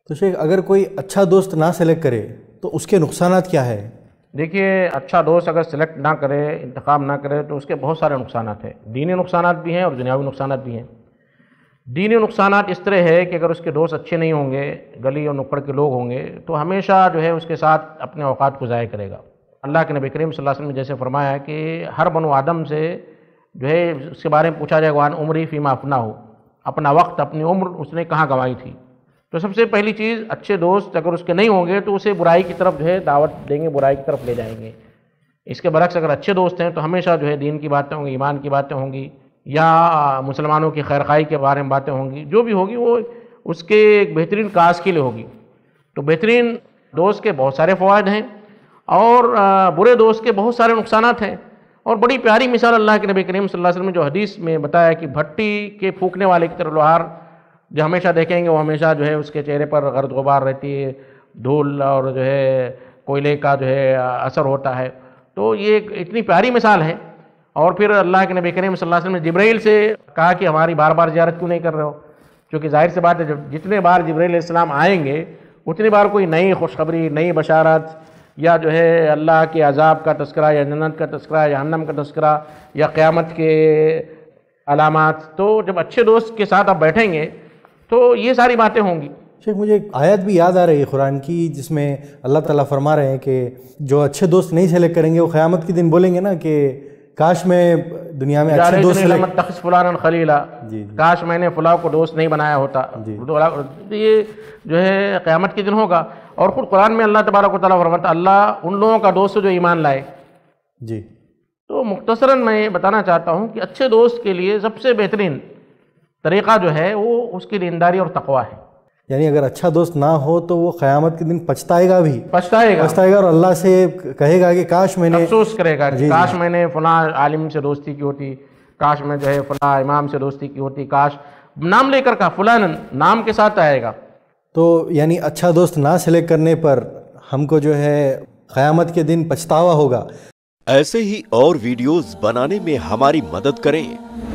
تو شیخ اگر کوئی اچھا دوست نہ سلیکٹ کرے تو اس کے نقصانات کیا ہے؟ دیکھیے، اچھا دوست اگر سلیکٹ نہ کرے، انتخاب نہ کرے، تو اس کے بہت سارے نقصانات ہیں، دینی نقصانات بھی ہیں اور دنیاوی نقصانات بھی ہیں۔ دینی نقصانات اس طرح ہے کہ اگر اس کے دوست اچھے نہیں ہوں گے، گلی اور نکڑ کے لوگ ہوں گے، تو ہمیشہ جو ہے اس کے ساتھ اپنے اوقات کو ضائع کرے گا۔ اللہ کے نبی کریم صلی اللہ علیہ وسلم نے جیسے فرمایا ہے کہ ہر بنو آدم سے جو ہے اس کے بارے میں پوچھا جائے گا وان عمری فیما افناہ، اپنا وقت، اپنی عمر اس نے کہاں گنوائی تھی۔ تو سب سے پہلی چیز، اچھے دوست اگر اس کے نہیں ہوں گے تو اسے برائی کی طرف جو ہے دعوت دیں گے، برائی کی طرف لے جائیں گے۔ اس کے برعکس اگر اچھے دوست ہیں تو ہمیشہ جو ہے دین کی باتیں ہوں گی، ایمان کی باتیں ہوں گی، یا مسلمانوں کی خیرخواہی کے بارے میں باتیں ہوں گی، جو بھی ہوگی وہ اس کے ایک بہترین کاز کے لیے ہوگی۔ تو بہترین دوست کے بہت سارے فوائد ہیں اور برے دوست کے بہت سارے نقصانات ہیں۔ اور بڑی پیاری مثال اللہ کے نبی کریم صلی اللہ علیہ وسلم نے جو حدیث میں بتایا کہ بھٹی کے پھونکنے والے کی طرح لوہار جو ہمیشہ دیکھیں گے وہ ہمیشہ جو ہے اس کے چہرے پر گرد غبار رہتی ہے، دھول اور جو ہے کوئلے کا جو ہے اثر ہوتا ہے۔ تو یہ ایک اتنی پیاری مثال ہے۔ اور پھر اللہ کے نبی کریم صلی اللہ علیہ وسلم نے جبرائیل سے کہا کہ ہماری بار بار زیارت کیوں نہیں کر رہے ہو؟ کیونکہ ظاہر سی بات ہے جتنے بار جبرائیل علیہ السلام آئیں گے اتنی بار کوئی نئی خوشخبری، نئی بشارت، یا جو ہے اللہ کے عذاب کا تذکرہ، یا جنت کا تذکرہ، یا جہنم کا تذکرہ، یا قیامت کے علامات۔ تو جب اچھے دوست کے ساتھ آپ بیٹھیں گے تو یہ ساری باتیں ہوں گی۔ شیخ مجھے ایک آیت بھی یاد آ رہی ہے قرآن کی، جس میں اللہ تعالیٰ فرما رہے ہیں کہ جو اچھے دوست نہیں سلیکٹ کریں گے وہ قیامت کے دن بولیں گے نا کہ کاش میں دنیا میں اچھے دوست تخص فلانا خلیلا، کاش میں نے فلاں کو دوست نہیں بنایا ہوتا۔ یہ جو ہے قیامت کے دن ہوگا۔ اور خود قرآن میں اللہ تبارک و تعالیٰ فرماتا ہے اللہ ان لوگوں کا دوست جو ایمان لائے۔ جی، تو مختصراً میں یہ بتانا چاہتا ہوں کہ اچھے دوست کے لیے سب سے بہترین طریقہ جو ہے وہ اس کی دینداری اور تقویٰ ہے۔ یعنی اگر اچھا دوست نہ ہو تو وہ قیامت کے دن پچھتائے گا پچھتائے گا اور اللہ سے کہے گا کہ کاش میں نے، افسوس کرے گا کہ کاش میں نے فلاں عالم سے دوستی کی ہوتی، کاش میں جو ہے فلاں امام سے دوستی کی ہوتی، کاش نام لے کر کہا فلاں نام کے ساتھ آئے گا۔ تو یعنی اچھا دوست نہ سلیکٹ کرنے پر ہم کو جو ہے قیامت کے دن پچھتاوا ہوگا۔ ایسے ہی اور ویڈیوز بنانے میں ہماری مدد کریں۔